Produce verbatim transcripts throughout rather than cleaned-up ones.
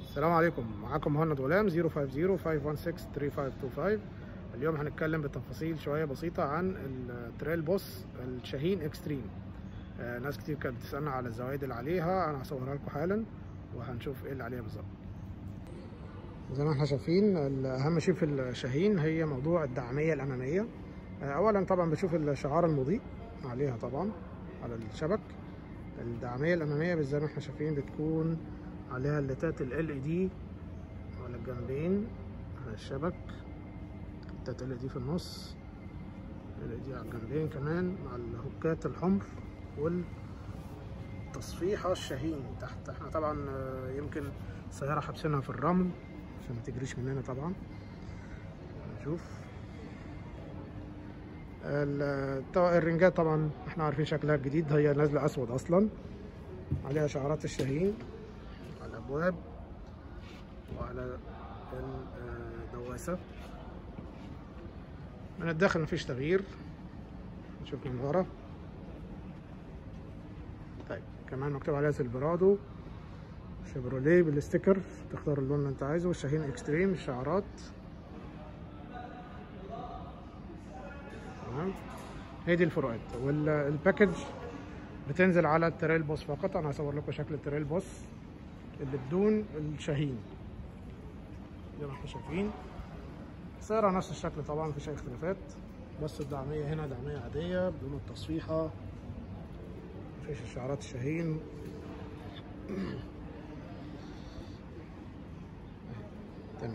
السلام عليكم، معاكم مهند غلام صفر خمسة صفر خمسة واحد ستة تلاتة خمسة اتنين خمسة. اليوم هنتكلم بتفاصيل شويه بسيطه عن التريل بوس الشاهين اكستريم. آه ناس كتير كانت بتسالنا على الزوايد اللي عليها، انا هصورها لكم حالا وهنشوف ايه اللي عليها بالظبط. زي ما احنا شايفين اهم شيء في الشاهين هي موضوع الدعاميه الاماميه. آه اولا طبعا بشوف الشعار المضيء عليها طبعا على الشبك. الدعاميه الاماميه زي ما احنا شايفين بتكون عليها اللتات ال إل إي دي على الجنبين على الشبك، اللتات ال إل إي دي في النص، ال إل إي دي على الجنبين كمان مع الهوكات الحمر والتصفيحة الشاهين تحت. احنا طبعا يمكن السيارة حابسينها في الرمل عشان ما تجريش مننا طبعا. نشوف الرنجات طبعا احنا عارفين شكلها الجديد، هي نازلة اسود اصلا، عليها شعارات الشاهين على الابواب وعلى الدواسة. من الداخل مفيش تغيير، نشوف من ورا. طيب كمان مكتوب عليها سيلفرادو شيفروليه بالستيكر، تختار اللون اللي انت عايزه، والشاهين اكستريم الشعارات. تمام، هي دي الفروقات. والباكج بتنزل على التريل بوس فقط. انا هصور لكم شكل التريل بوس اللي بدون الشاهين زي ما احنا شايفين. السيارة نفس الشكل طبعا، مفيش اي اختلافات، بس الدعمية هنا دعمية عادية بدون التصفيحة، مفيش الشعارات الشاهين. تمام.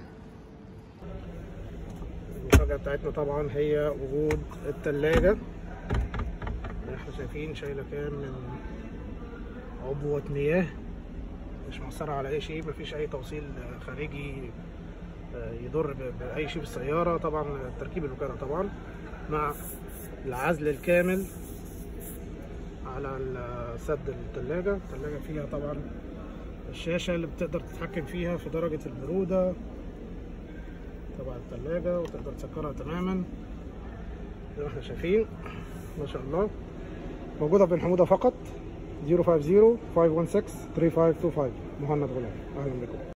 المفاجأة بتاعتنا طبعا هي وجود التلاجة اللي احنا شايفين، شايلة كام من عبوة مياه، مش مؤثرة على اي شيء، مفيش اي توصيل خارجي يضر باي شيء بالسياره. طبعا تركيب الوكاله طبعا مع العزل الكامل على سد الثلاجه. الثلاجه فيها طبعا الشاشه اللي بتقدر تتحكم فيها في درجه البروده تبع الثلاجه، وتقدر تسكرها تماما زي ما احنا شايفين ما شاء الله. موجوده في حموده فقط. صفر خمسة صفر خمسة واحد ستة تلاتة خمسة اتنين خمسة. مهند غلام، اهلا بكم.